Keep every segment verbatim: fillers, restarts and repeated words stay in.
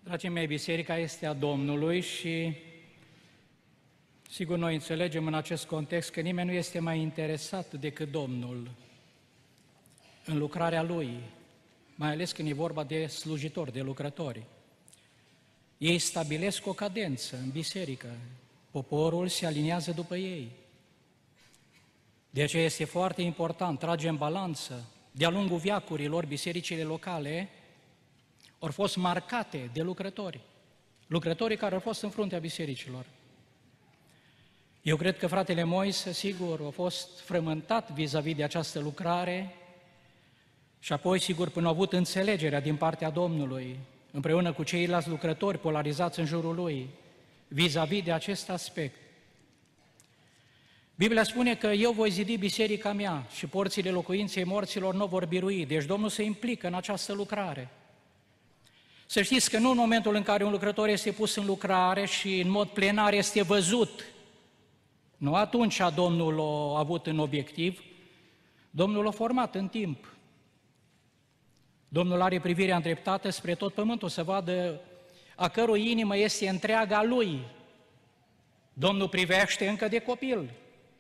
Dragii mei, biserica este a Domnului și sigur noi înțelegem în acest context că nimeni nu este mai interesat decât Domnul în lucrarea Lui, mai ales când e vorba de slujitori, de lucrători. Ei stabilesc o cadență în biserică, poporul se aliniază după ei. De aceea este foarte important, trage în balanță. De-a lungul veacurilor, bisericile locale au fost marcate de lucrători, lucrătorii care au fost în fruntea bisericilor. Eu cred că fratele Moise, sigur, a fost frământat vis-a-vis de această lucrare și apoi, sigur, până a avut înțelegerea din partea Domnului, împreună cu ceilalți lucrători polarizați în jurul lui, vis-a-vis de acest aspect. Biblia spune că eu voi zidi biserica mea și porțile locuinței morților nu vor birui, deci Domnul se implică în această lucrare. Să știți că nu în momentul în care un lucrător este pus în lucrare și în mod plenar este văzut, nu atunci Domnul l-a avut în obiectiv, Domnul l-a format în timp. Domnul are privirea îndreptată spre tot pământul, să vadă a cărui inimă este întreaga Lui. Domnul privește încă de copil.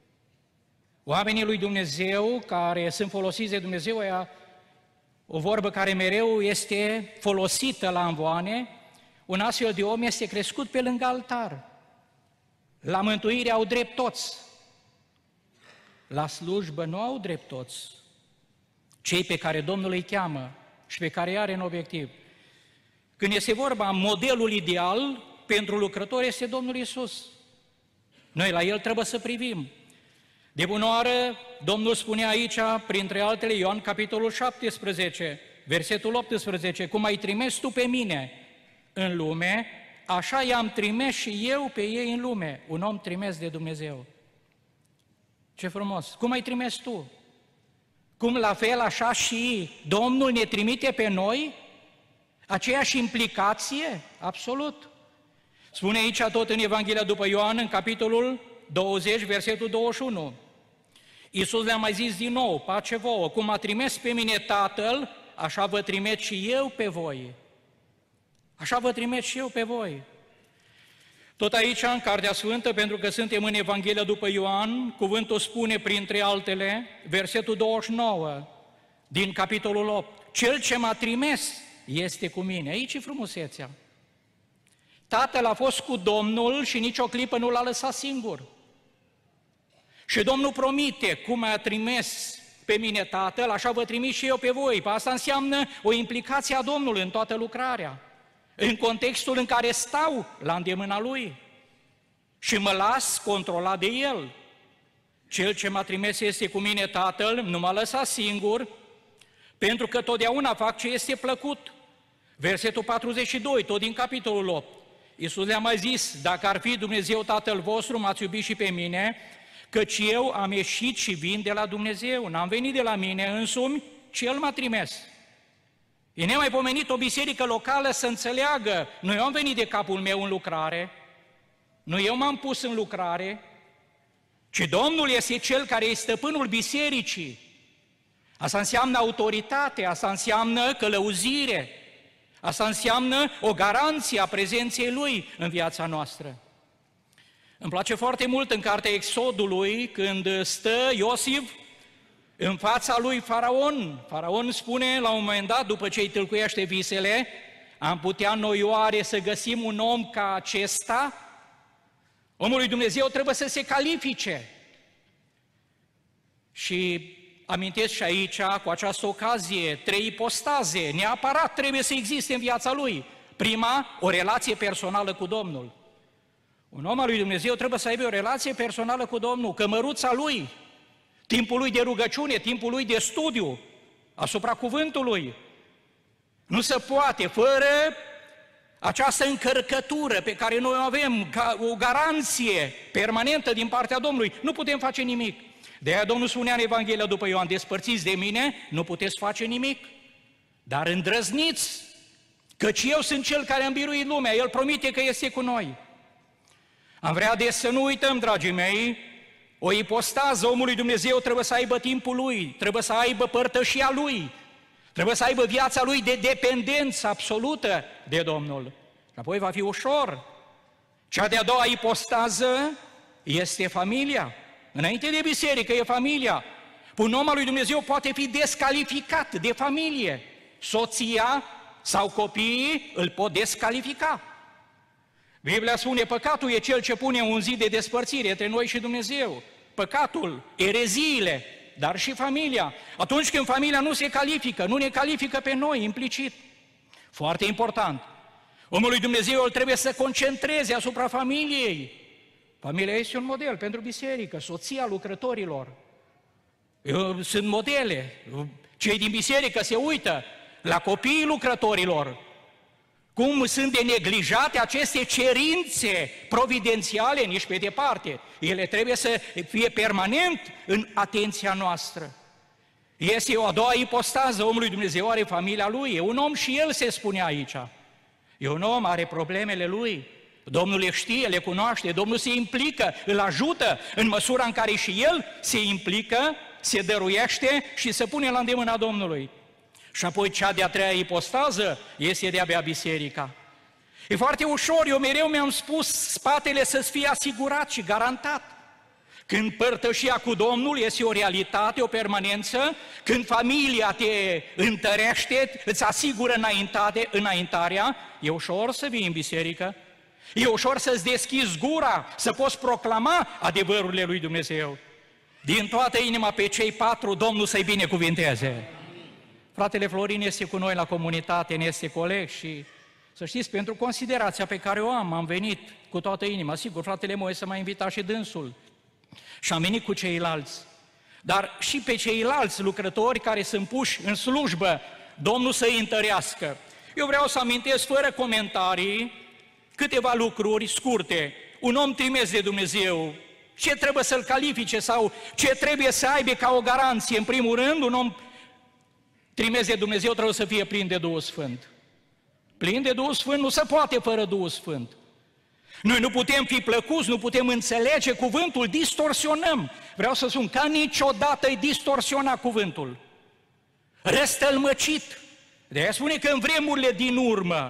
Oamenii lui Dumnezeu care sunt folosiți de Dumnezeu, aia, o vorbă care mereu este folosită la amvoane, un astfel de om este crescut pe lângă altar. La mântuire au drept toți. La slujbă nu au drept toți. Cei pe care Domnul îi cheamă și pe care îi are în obiectiv. Când este vorba, modelul ideal pentru lucrători este Domnul Iisus. Noi la El trebuie să privim. De bună oară, Domnul spune aici, printre altele, Ioan, capitolul șaptesprezece, versetul optsprezece, cum ai trimis tu pe mine în lume, așa i-am trimis și eu pe ei în lume, un om trimis de Dumnezeu. Ce frumos! Cum ai trimis tu? Cum la fel, așa și Domnul ne trimite pe noi? Aceeași implicație? Absolut! Spune aici tot în Evanghelia după Ioan, în capitolul douăzeci, versetul douăzeci și unu. Iisus le-a mai zis din nou, pace vouă, cum a trimis pe mine Tatăl, așa vă trimit și eu pe voi. Așa vă trimit și eu pe voi. Tot aici, în Cartea Sfântă, pentru că suntem în Evanghelia după Ioan, cuvântul spune, printre altele, versetul douăzeci și nouă, din capitolul opt, Cel ce m-a trimis este cu mine. Aici e frumusețea. Tatăl a fost cu Domnul și nicio clipă nu l-a lăsat singur. Și Domnul promite, cum a trimis pe mine Tatăl, așa vă trimis și eu pe voi. Asta înseamnă o implicație a Domnului în toată lucrarea, în contextul în care stau la îndemâna Lui și mă las controlat de El. Cel ce m-a trimis este cu mine Tatăl, nu m-a lăsat singur, pentru că totdeauna fac ce este plăcut. Versetul patruzeci și doi, tot din capitolul opt. Iisus le-a mai zis, dacă ar fi Dumnezeu Tatăl vostru, m-ați iubit și pe mine, căci eu am ieșit și vin de la Dumnezeu, n-am venit de la mine însumi, ci El m-a trimis. E nemaipomenit o biserică locală să înțeleagă, nu eu am venit de capul meu în lucrare, nu eu m-am pus în lucrare, ci Domnul este Cel care este stăpânul bisericii. Asta înseamnă autoritate, asta înseamnă călăuzire, asta înseamnă o garanție a prezenței Lui în viața noastră. Îmi place foarte mult în cartea Exodului, când stă Iosif în fața lui Faraon. Faraon spune la un moment dat, după ce îi tâlcuiește visele, am putea noi oare să găsim un om ca acesta? Omul lui Dumnezeu trebuie să se califice. Și amintesc și aici, cu această ocazie, trei ipostaze, neapărat trebuie să existe în viața lui. Prima, o relație personală cu Domnul. Un om al lui Dumnezeu trebuie să aibă o relație personală cu Domnul, cămăruța lui, timpul lui de rugăciune, timpul lui de studiu, asupra cuvântului. Nu se poate, fără această încărcătură pe care noi o avem, ca o garanție permanentă din partea Domnului, nu putem face nimic. De aia Domnul spunea în Evanghelia după Ioan, despărțiți de mine, nu puteți face nimic, dar îndrăzniți, căci eu sunt Cel care am biruit lumea, El promite că este cu noi. Am vrea de să nu uităm, dragii mei, o ipostază omului Dumnezeu trebuie să aibă timpul lui, trebuie să aibă părtășia lui, trebuie să aibă viața lui de dependență absolută de Domnul. apoi va fi ușor. Cea de-a doua ipostază este familia. Înainte de biserică e familia. Un om al lui Dumnezeu poate fi descalificat de familie. Soția sau copiii îl pot descalifica. Biblia spune, păcatul e cel ce pune un zid de despărțire între noi și Dumnezeu. Păcatul, ereziile, dar și familia. Atunci când familia nu se califică, nu ne califică pe noi implicit. Foarte important. Omul lui Dumnezeu îl trebuie să concentreze asupra familiei. Familia este un model pentru biserică, soția lucrătorilor. Sunt modele. Cei din biserică se uită la copiii lucrătorilor. Cum sunt de neglijate aceste cerințe providențiale, nici pe departe. Ele trebuie să fie permanent în atenția noastră. Este o a doua ipostază, omul lui Dumnezeu are familia lui, e un om și el se spune aici. E un om, are problemele lui, Domnul le știe, le cunoaște, Domnul se implică, îl ajută în măsura în care și el se implică, se dăruiește și se pune la îndemâna Domnului. Și apoi cea de-a treia ipostază este de-abia biserica. E foarte ușor, eu mereu mi-am spus spatele să-ți fie asigurat și garantat. Când părtășia cu Domnul este o realitate, o permanență, când familia te întărește, îți asigură înaintate, înaintarea, e ușor să vii în biserică, e ușor să-ți deschizi gura, să poți proclama adevărurile lui Dumnezeu. Din toată inima pe cei patru, Domnul să-i binecuvinteze. Fratele Florin este cu noi la comunitate, ne este coleg și să știți, pentru considerația pe care o am, am venit cu toată inima. Sigur, fratele Moise m-a invitat și dânsul și am venit cu ceilalți. Dar și pe ceilalți lucrători care sunt puși în slujbă, Domnul să-i întărească. Eu vreau să amintesc fără comentarii câteva lucruri scurte. Un om trimis de Dumnezeu, ce trebuie să-l califice sau ce trebuie să aibă ca o garanție? În primul rând, un om trimis de Dumnezeu trebuie să fie plin de Duhul Sfânt. Plin de Duhul Sfânt nu se poate fără Duhul Sfânt. Noi nu putem fi plăcuți, nu putem înțelege cuvântul, distorsionăm. Vreau să spun, ca niciodată îi distorsiona cuvântul. Răstălmăcit. De-aia spune că în vremurile din urmă,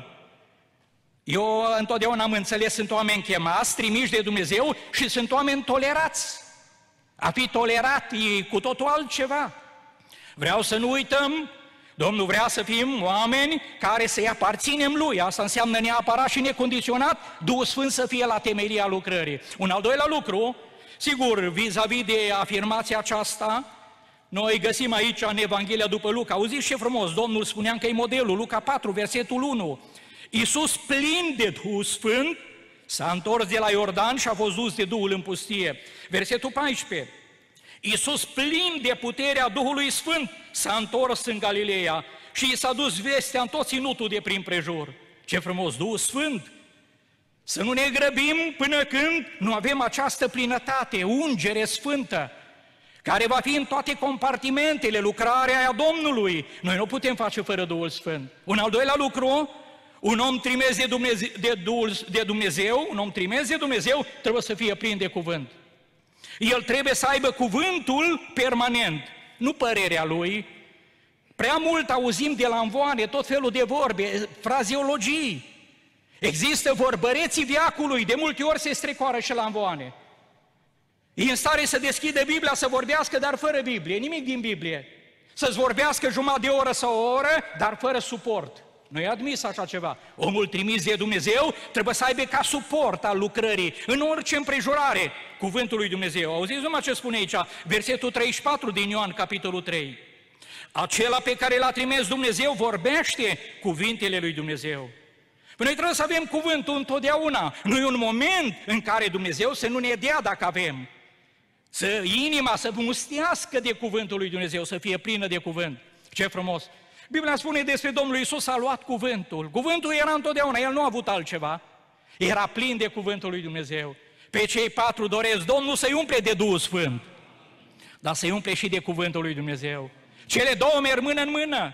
eu întotdeauna am înțeles, sunt oameni chemați, trimiși de Dumnezeu și sunt oameni tolerați. A fi tolerat e cu totul altceva. Vreau să nu uităm, Domnul vrea să fim oameni care să-i aparținem Lui. Asta înseamnă neapărat și necondiționat, Duhul Sfânt să fie la temelia lucrării. Un al doilea lucru, sigur, vis-a-vis de afirmația aceasta, noi găsim aici în Evanghelia după Luca. Auziți ce frumos, Domnul spunea că e modelul, Luca patru, versetul unu. Iisus, plin de Duhul Sfânt, s-a întors de la Iordan și a fost dus de Duhul în pustie. Versetul paisprezece. Iisus, plin de puterea Duhului Sfânt, s-a întors în Galileea și i s-a dus vestea în tot ținutul de prin prejur. Ce frumos, Duhul Sfânt! Să nu ne grăbim până când nu avem această plinătate, ungere sfântă, care va fi în toate compartimentele, lucrarea aia Domnului. Noi nu putem face fără Duhul Sfânt. Un al doilea lucru, un om trimis de Dumnezeu, de, Duhul, de Dumnezeu, un om trimis de Dumnezeu trebuie să fie plin de cuvânt. El trebuie să aibă cuvântul permanent, nu părerea lui. Prea mult auzim de la învoane tot felul de vorbe, frazeologii. Există vorbăreții veacului, de multe ori se strecoară și la învoane. E în stare să deschidă Biblia, să vorbească, dar fără Biblie, nimic din Biblie. Să-ți vorbească jumătate de oră sau o oră, dar fără suport. Nu e admis așa ceva. Omul trimis de Dumnezeu trebuie să aibă ca suport al lucrării, în orice împrejurare, cuvântul lui Dumnezeu. Auziți numai ce spune aici, versetul treizeci și patru din Ioan, capitolul trei. Acela pe care l-a trimis Dumnezeu vorbește cuvintele lui Dumnezeu. Păi noi trebuie să avem cuvântul întotdeauna. Nu e un moment în care Dumnezeu să nu ne dea dacă avem. Să inima să mustească de cuvântul lui Dumnezeu, să fie plină de cuvânt. Ce frumos! Biblia spune despre Domnul Iisus, a luat cuvântul. Cuvântul era întotdeauna, El nu a avut altceva. Era plin de cuvântul lui Dumnezeu. Pe cei patru doresc Domnul să-i umple de Duhul Sfânt, dar să-i umple și de cuvântul lui Dumnezeu. Cele două merg mână în mână.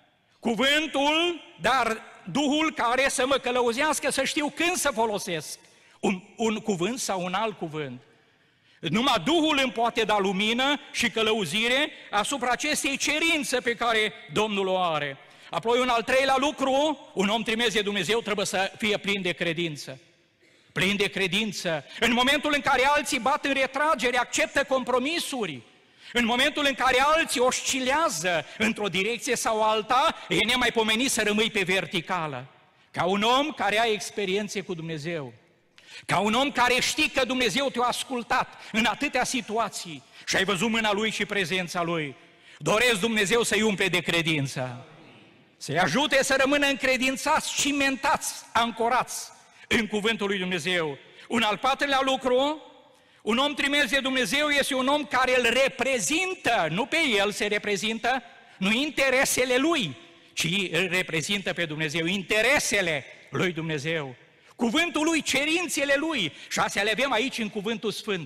Cuvântul, dar Duhul care să mă călăuzească, să știu când să folosesc un, un cuvânt sau un alt cuvânt. Numai Duhul îmi poate da lumină și călăuzire asupra acestei cerințe pe care Domnul o are. Apoi un al treilea lucru, un om trimis de Dumnezeu trebuie să fie plin de credință. Plin de credință. În momentul în care alții bat în retragere, acceptă compromisuri. În momentul în care alții oscilează într-o direcție sau alta, e nemaipomenit să rămâi pe verticală. Ca un om care a experiențe cu Dumnezeu. Ca un om care știe că Dumnezeu te-a ascultat în atâtea situații și ai văzut mâna Lui și prezența Lui. Doresc Dumnezeu să-i umple de credință. Să-i ajute să rămână încredințați, cimentați, ancorați în cuvântul lui Dumnezeu. Un al patrulea lucru, un om trimis de Dumnezeu este un om care îl reprezintă, nu pe el se reprezintă, nu interesele lui, ci îl reprezintă pe Dumnezeu, interesele lui Dumnezeu. Cuvântul lui, cerințele lui, și astea le avem aici în Cuvântul Sfânt.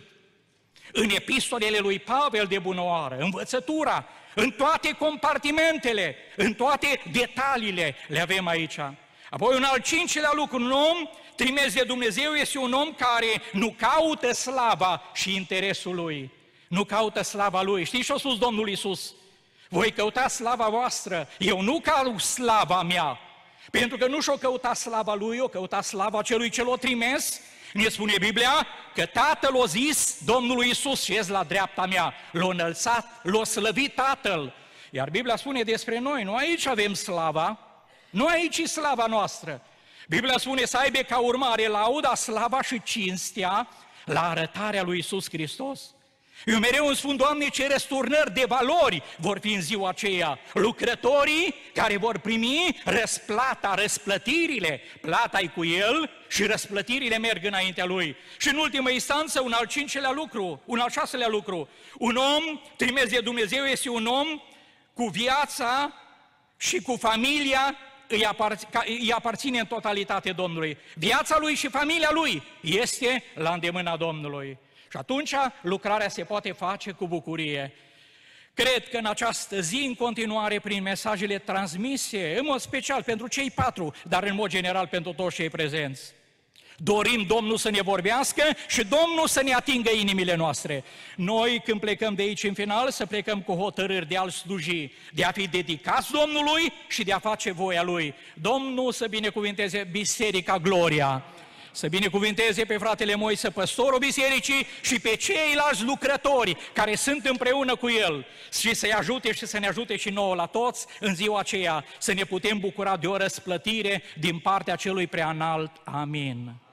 În epistolele lui Pavel de bunăoară, învățătura, în toate compartimentele, în toate detaliile le avem aici. Apoi un al cincilea lucru, un om trimis de Dumnezeu este un om care nu caută slava și interesul lui. Nu caută slava lui. Știți ce a spus Domnul Iisus? Voi căuta slava voastră, eu nu caut slava mea. Pentru că nu și-o căuta slava lui, o căuta slava celui ce l-a trimis. Ne spune Biblia că Tatăl a zis Domnului Iisus, șezi la dreapta mea, l-a înălțat, l-a slăvit Tatăl. Iar Biblia spune despre noi, nu aici avem slava, nu aici e slava noastră. Biblia spune să aibă ca urmare lauda, slava și cinstea la arătarea lui Iisus Hristos. Eu mereu îmi spun, Doamne, ce răsturnări de valori vor fi în ziua aceea. Lucrătorii care vor primi răsplata, răsplătirile, plata-i cu el și răsplătirile merg înaintea lui. Și în ultimă instanță, un al cincelea lucru, un al șaselea lucru, un om trimis de Dumnezeu este un om cu viața și cu familia îi, aparț- îi aparține în totalitate Domnului. Viața lui și familia lui este la îndemâna Domnului. Și atunci lucrarea se poate face cu bucurie. Cred că în această zi, în continuare, prin mesajele transmise, în mod special pentru cei patru, dar în mod general pentru toți cei prezenți, dorim Domnul să ne vorbească și Domnul să ne atingă inimile noastre. Noi, când plecăm de aici în final, să plecăm cu hotărâri de a-L sluji, de a fi dedicați Domnului și de a face voia Lui. Domnul să binecuvinteze Biserica Gloria, să binecuvinteze pe fratele Moise, păstorul bisericii, și pe ceilalți lucrători care sunt împreună cu el și să-i ajute și să ne ajute și nouă la toți în ziua aceea să ne putem bucura de o răsplătire din partea celui preanalt. Amin.